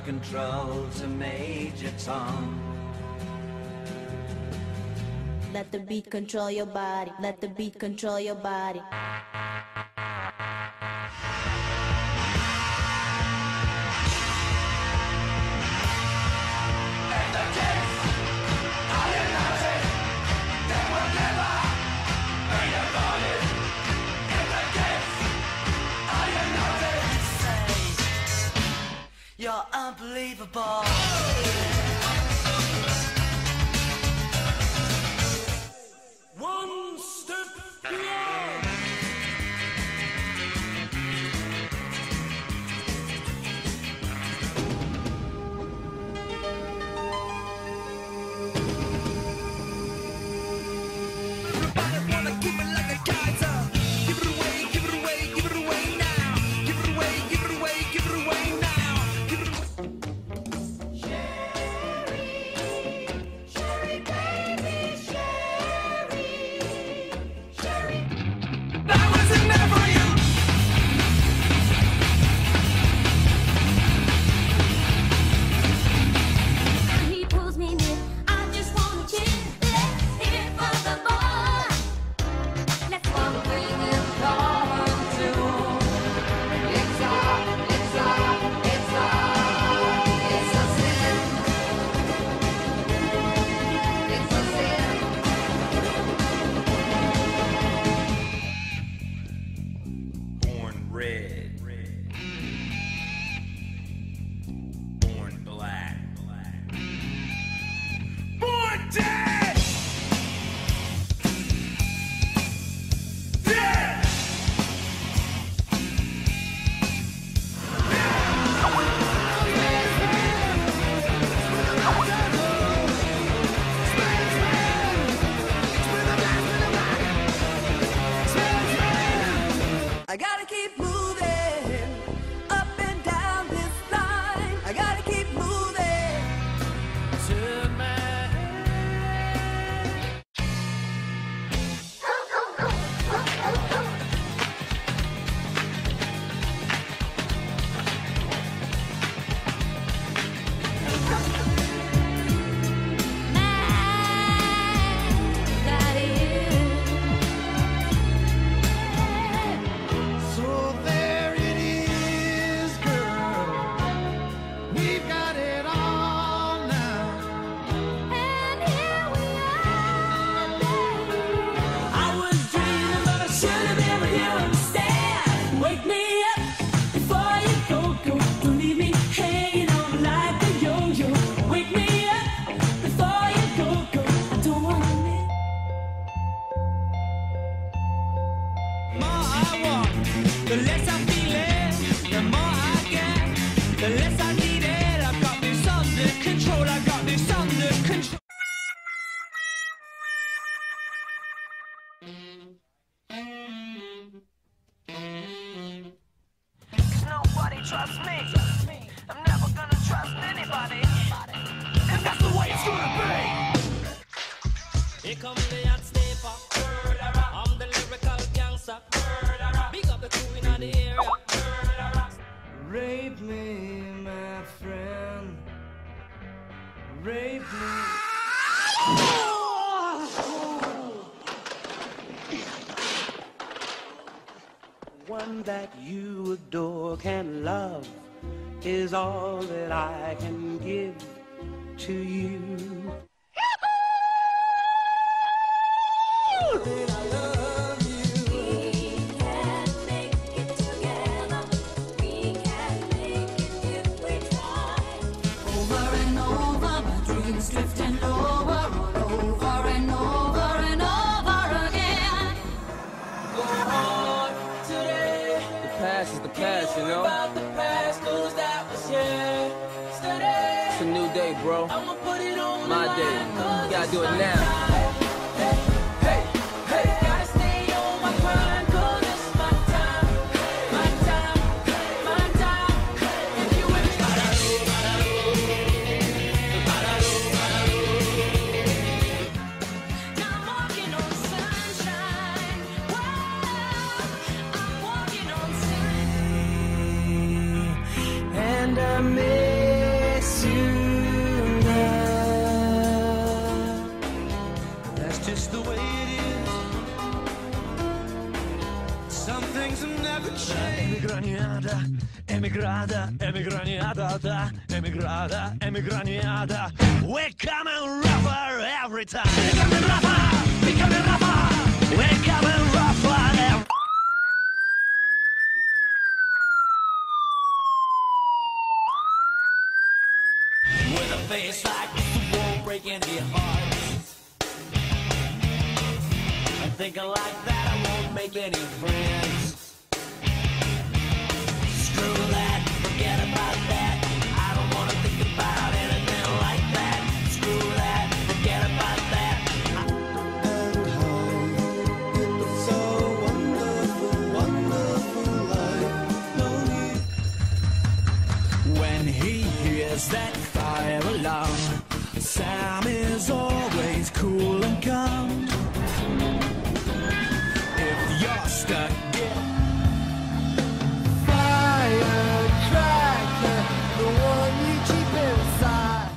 control to Major Tom. Let the beat control your body. Let the beat control your body. You're unbelievable. One step beyond. Everybody wanna keep it like a Kaiser. Give it away, give it away, give it away now. Give it away, give it away, give it away now. I gotta keep moving up and down this line. I gotta keep moving. Turn my the less I feel it, the more I get. The less I need it, I've got this under control. I got this under control. Cause nobody trusts me. I'm never gonna trust anybody. And that's the way it's gonna be. Here comes the hot stepper. I'm the lyrical gangster. Big up the crew in the area. Rape me, my friend. Rape me. One that you adore can love is all that I can give to you. Drifting over and over and over again. Go on today. The past is the past, you know? About the past, 'cause that was yesterday. It's a new day, bro. I'ma put it on My day. You gotta do it now. And I made things have never changed. Emigrada, emigraniada, emigrada, emigraniada. We're coming rougher every time. Becoming rougher, becoming rougher. We're coming rougher every time. With a face like this, it won't break any hearts. I'm thinking like that, I won't make any friends. Screw that, forget about that. I don't wanna think about anything like that. Screw that, forget about that. And how it was so wonderful, wonderful life. No need. When he hears that fire alarm, Sam is always cool and calm. If you're stuck, get Firecracker, the one you keep inside.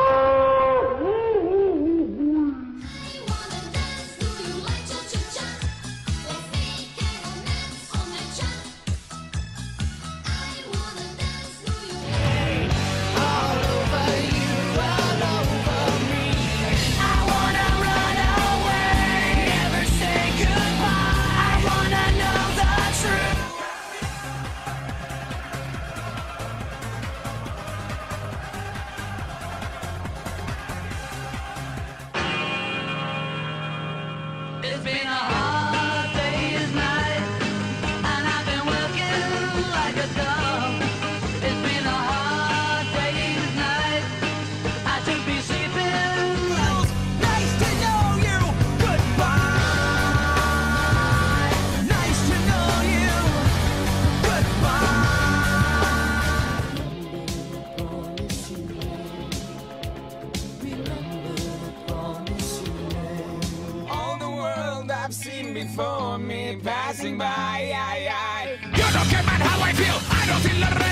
all over you, all over me. I wanna run away, never say goodbye. I wanna know the truth. It's been a hard day's night, and I've been working like a dog. It's been a hard day's night, I should be sleeping like. Nice to know you, goodbye. Nice to know you, goodbye. All the world I've seen before me passing by. You don't care about how I feel. I don't feel